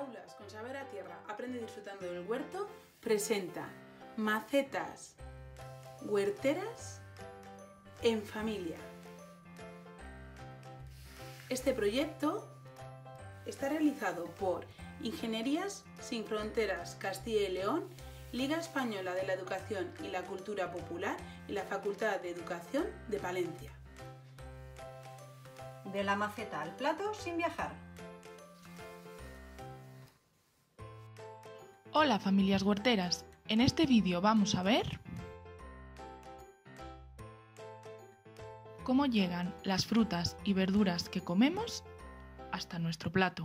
Aulas con Sabor a Tierra, aprende disfrutando del huerto, presenta macetas huerteras en familia. Este proyecto está realizado por Ingenierías Sin Fronteras Castilla y León, Liga Española de la Educación y la Cultura Popular y la Facultad de Educación de Palencia. De la maceta al plato sin viajar. Hola familias huerteras, en este vídeo vamos a ver cómo llegan las frutas y verduras que comemos hasta nuestro plato.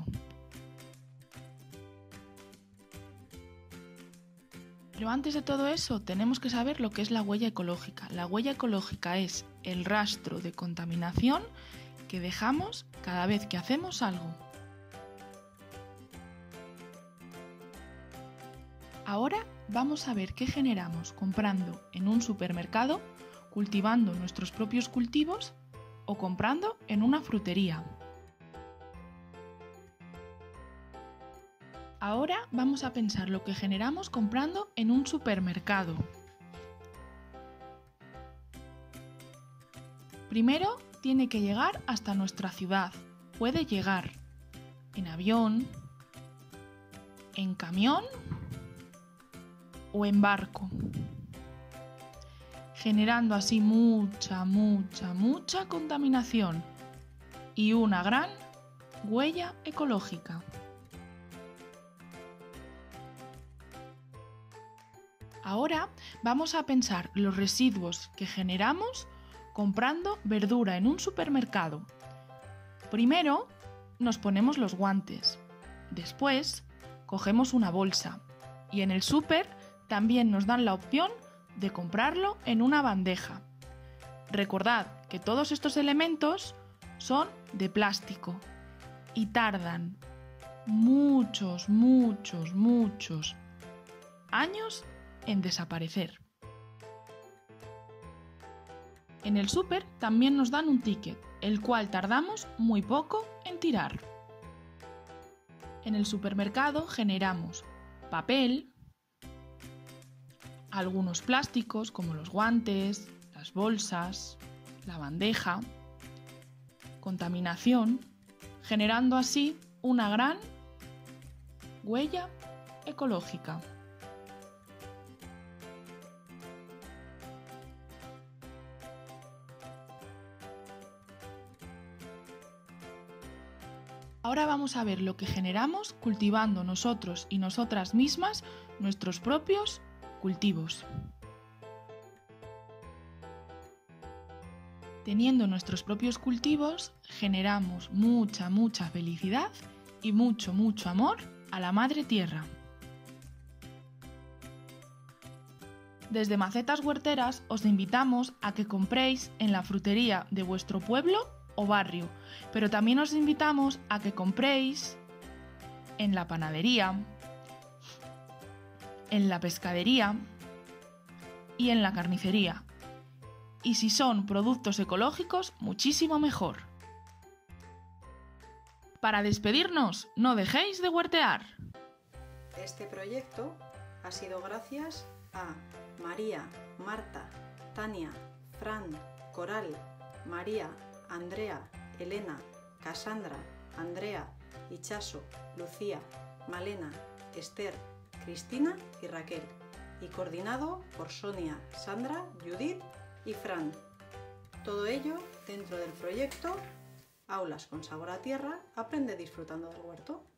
Pero antes de todo eso tenemos que saber lo que es la huella ecológica. La huella ecológica es el rastro de contaminación que dejamos cada vez que hacemos algo. Ahora vamos a ver qué generamos comprando en un supermercado, cultivando nuestros propios cultivos o comprando en una frutería. Ahora vamos a pensar lo que generamos comprando en un supermercado. Primero tiene que llegar hasta nuestra ciudad. Puede llegar en avión, en camión o en barco, generando así mucha contaminación y una gran huella ecológica. Ahora vamos a pensar los residuos que generamos comprando verdura en un supermercado. Primero nos ponemos los guantes, después cogemos una bolsa y en el súper también nos dan la opción de comprarlo en una bandeja. Recordad que todos estos elementos son de plástico y tardan muchos años en desaparecer. En el súper también nos dan un ticket, el cual tardamos muy poco en tirar. En el supermercado generamos papel, algunos plásticos como los guantes, las bolsas, la bandeja, contaminación, generando así una gran huella ecológica. Ahora vamos a ver lo que generamos cultivando nosotros y nosotras mismas nuestros propios cultivos. Teniendo nuestros propios cultivos, generamos mucha felicidad y mucho amor a la madre tierra. Desde Macetas Huerteras os invitamos a que compréis en la frutería de vuestro pueblo o barrio, pero también os invitamos a que compréis en la panadería, en la pescadería y en la carnicería. Y si son productos ecológicos, muchísimo mejor. Para despedirnos, no dejéis de huertear. Este proyecto ha sido gracias a María, Marta, Tania, Fran, Coral, María, Andrea, Elena, Cassandra, Andrea, Ichaso, Lucía, Malena, Esther, Cristina y Raquel, y coordinado por Sonia, Sandra, Judith y Fran. Todo ello dentro del proyecto Aulas con Sabor a Tierra, aprende disfrutando del huerto.